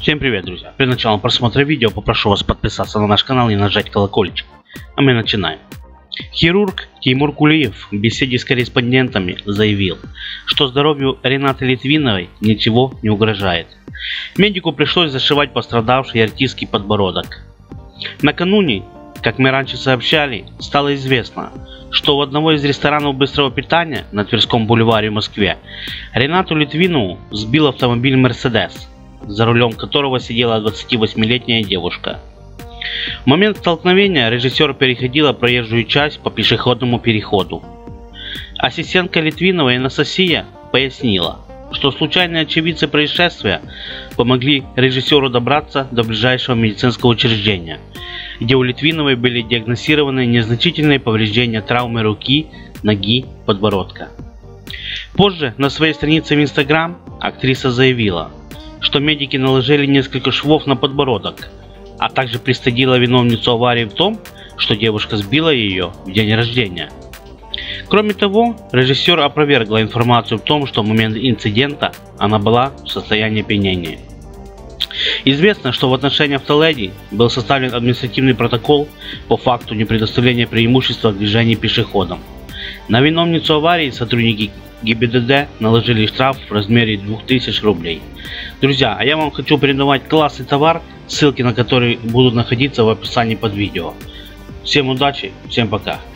Всем привет, друзья! Перед началом просмотра видео попрошу вас подписаться на наш канал и нажать колокольчик. А мы начинаем. Хирург Тимур Кулиев в беседе с корреспондентами заявил, что здоровью Ренаты Литвиновой ничего не угрожает. Медику пришлось зашивать пострадавший артистский подбородок. Накануне, как мы раньше сообщали, стало известно, что у одного из ресторанов быстрого питания на Тверском бульваре в Москве Ренату Литвинову сбил автомобиль Мерседес, за рулем которого сидела 28-летняя девушка. В момент столкновения режиссер переходила проезжую часть по пешеходному переходу. Ассистентка Литвиновой Анастасия пояснила, что случайные очевидцы происшествия помогли режиссеру добраться до ближайшего медицинского учреждения, где у Литвиновой были диагностированы незначительные повреждения, травмы руки, ноги, подбородка. Позже на своей странице в Instagram актриса заявила, что медики наложили несколько швов на подбородок, а также пристыдила виновницу аварии в том, что девушка сбила ее в день рождения. Кроме того, режиссер опровергла информацию в том, что в момент инцидента она была в состоянии опьянения. Известно, что в отношении автоледи был составлен административный протокол по факту непредоставления преимущества в движении пешеходам. На виновницу аварии сотрудники ГИБДД наложили штраф в размере 2000 рублей. Друзья, а я вам хочу порекомендовать классный товар, ссылки на который будут находиться в описании под видео. Всем удачи, всем пока.